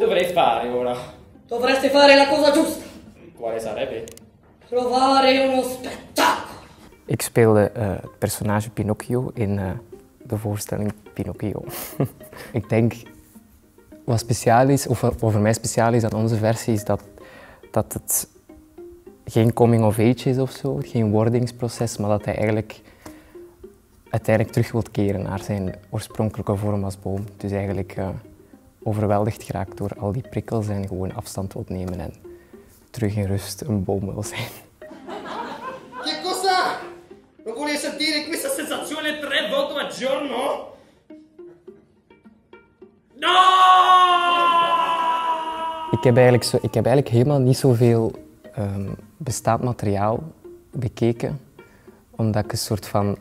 dovrei fare ora? Dovresti fare la cosa giusta. Quale sarebbe? Trovare uno spettacolo. Ik speelde het personage Pinocchio in de voorstelling Pinocchio. Ik denk wat speciaal is, of wat voor mij speciaal is aan onze versie, is dat het geen coming of age is of zo, geen wordingsproces, maar dat hij eigenlijk uiteindelijk terug wil keren naar zijn oorspronkelijke vorm als boom. Dus eigenlijk overweldigd geraakt door al die prikkels en gewoon afstand wil nemen en terug in rust een boom wil zijn. Che cosa? Non vuoi sentire questa sensazione 3 volte al giorno? No! Ik heb eigenlijk helemaal niet zoveel bestaand materiaal bekeken, omdat ik een soort van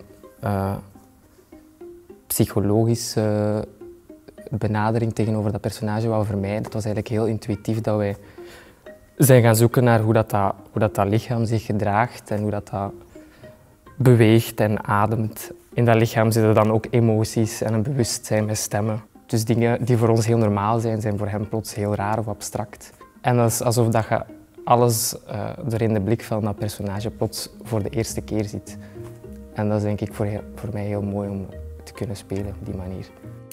psychologische benadering tegenover dat personage wou vermijden. Het was eigenlijk heel intuïtief dat wij zijn gaan zoeken naar hoe dat lichaam zich gedraagt en hoe dat beweegt en ademt. In dat lichaam zitten dan ook emoties en een bewustzijn met stemmen. Dus dingen die voor ons heel normaal zijn, zijn voor hem plots heel raar of abstract. En dat is alsof dat je alles er in de blik van dat personage plots voor de eerste keer ziet. En dat is denk ik voor mij heel mooi om te kunnen spelen op die manier.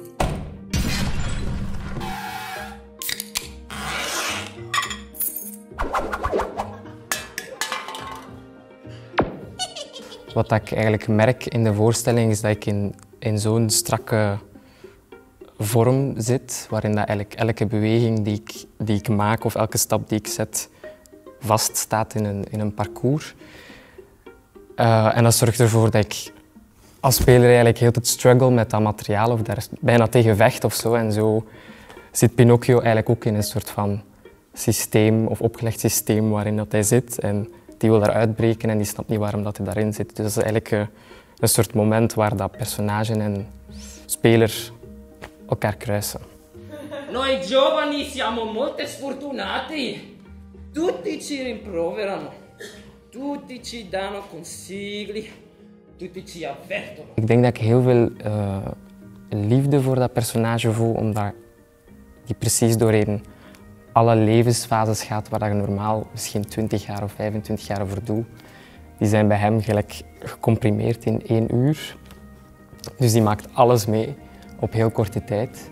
Wat ik eigenlijk merk in de voorstelling is dat ik in zo'n strakke vorm zit, waarin dat eigenlijk elke beweging die ik maak of elke stap die ik zet vaststaat in een parcours. En dat zorgt ervoor dat ik als speler eigenlijk heel de tijd struggle met dat materiaal of daar bijna tegen vecht of zo. En zo zit Pinocchio eigenlijk ook in een soort van systeem of opgelegd systeem waarin dat hij zit. En die wil daar uitbreken en die snapt niet waarom dat hij daarin zit. Dus dat is eigenlijk een soort moment waar dat personage en speler elkaar kruisen. Noi giovani siamo molto sfortunati. Tutti ci rimproverano. Tutti ci danno consigli. Tutti ci avvertono. Ik denk dat ik heel veel liefde voor dat personage voel, omdat die precies doorheen alle levensfases gaat waar je normaal misschien 20 jaar of 25 jaar over doet. Die zijn bij hem gelijk gecomprimeerd in 1 uur. Dus die maakt alles mee op heel korte tijd.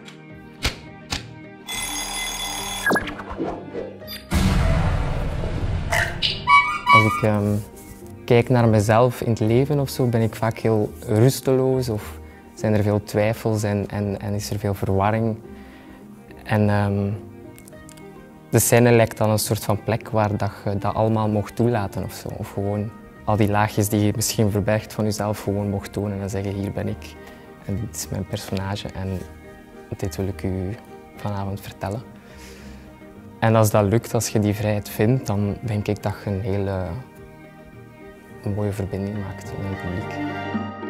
Als ik kijk naar mezelf in het leven of zo, ben ik vaak heel rusteloos of zijn er veel twijfels en is er veel verwarring. En de scène lijkt dan een soort van plek waar dat je dat allemaal mocht toelaten of zo. Of gewoon al die laagjes die je misschien verbergt van jezelf gewoon mocht tonen en zeggen hier ben ik en dit is mijn personage en dit wil ik u vanavond vertellen. En als dat lukt, als je die vrijheid vindt, dan denk ik dat je een hele mooie verbinding maakt met het publiek.